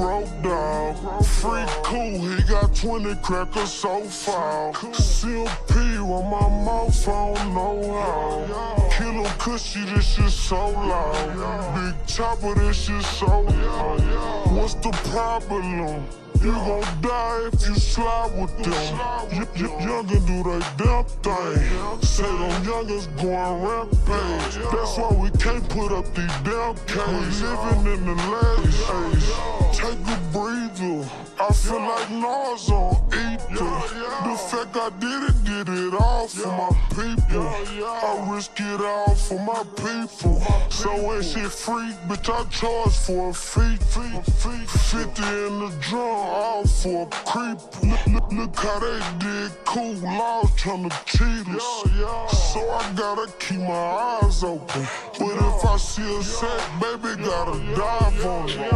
broke dog. Free cool, he got 20 crackers so foul. CMP on my mouth, I don't know how. Kill him cushy, this shit so loud. Big chopper, this shit so loud. What's the problem? You gon' die if you slide with them. Youngin' do they damn thing. Say them youngins going rampage. That's why we can't put up these damn cages. Living in the last age. Take a breather. I feel like Nas on ether. The fact I did it all for my people. I risk it all for my people. So when shit free, bitch, I charge for a fee. 50 in the drum, all for a creep. Look how they did cool, laws tryna cheat us. So I gotta keep my eyes open. But if I see a sack, baby, gotta dive on it.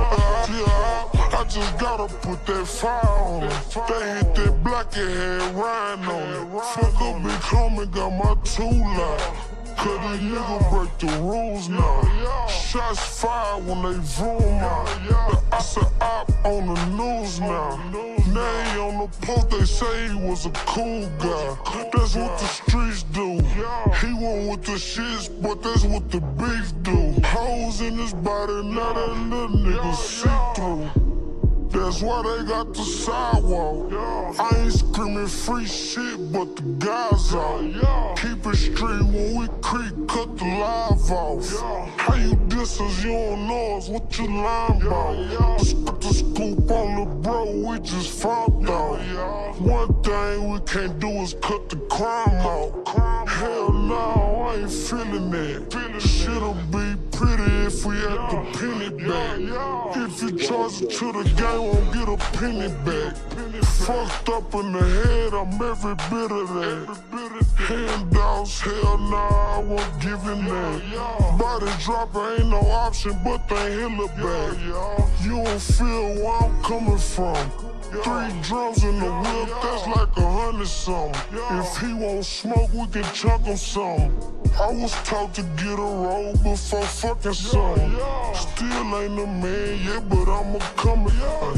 I just gotta put that fire on it. They hit that black and had Ryan on it. Fuck up Big Homie, got my tool out. Cause these niggas break the rules now. Shots fired when they vroom out. I said op on the news now. Nay on the post, they say he was a cool guy. That's what the streets do. He went with the shits, but that's what the beef do. Hoes in his body, now that little nigga see through. That's why they got the sidewalk. I ain't screaming free shit, but the guys out. Keep it street when we creep, cut the live off. How you diss us, you don't know us, what you lying about? Spit the scoop on the bro, we just found out. One thing we can't do is cut the crime out. Hell no, I ain't feeling that. Shit'll be pretty if we had the penny back. If you charge it to the game, won't get a penny back. Fucked up in the head, I'm every bit of that. Handouts, hell nah, I won't give in that. Body dropper ain't no option, but they hella back. You don't feel where I'm coming from. 3 drums in the whip, that's like 100 something. If he won't smoke, we can chunk him some. I was taught to get a roll before fucking some. Still ain't a man yet, but I'ma come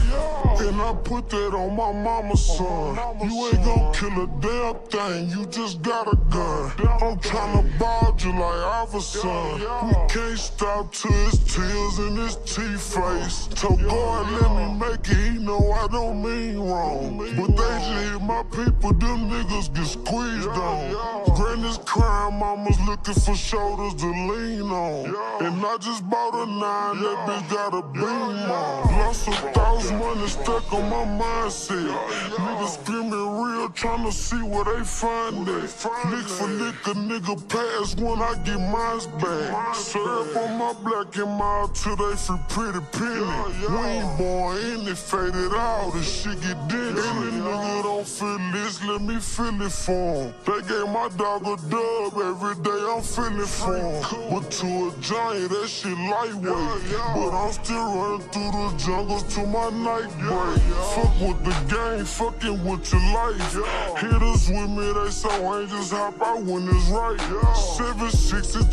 and I put that on my mama's son. You ain't gon' kill a damn thing, you just got a gun. I'm tryna ball you like Iverson. We can't stop till his tears in his T-face. Told God let me make it, he know I don't mean wrong. But they just hit my people, them niggas get squeezed on. Granny's crying, mama's looking for shoulders to lean on. And I just bought a 9, that bitch got a beam on. Lost 1,000 money stuck on my mindset. Niggas screaming real, tryna see where they find it. Lick for lick, a nigga pass when I get mines back. Serve on my black and mild till they free pretty penny. We ain't born in it, faded out, this shit get dented. Any nigga don't feel this, let me feel it for him. They gave my dog a dub, every day I'm feeling for him. But to a giant, that shit lightweight. But I'm still running through the jungles to my night break. Fuck with the game, fucking with your life. Hitters with me, they so ain't just hop out when it's right. 762,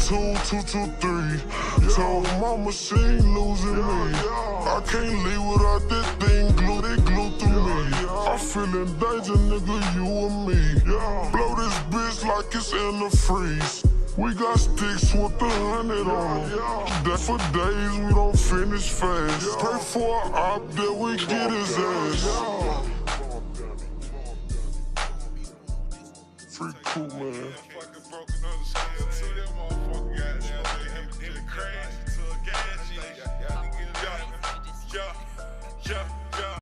223. Told mama she ain't losing me. I can't leave without that thing glued, it glued through me. I feel in danger, nigga, you and me. Blow this bitch like it's in the freeze. We got sticks with 100 on them. That for days we don't finish fast. Pray for an op that we get his ass. Free cool, man.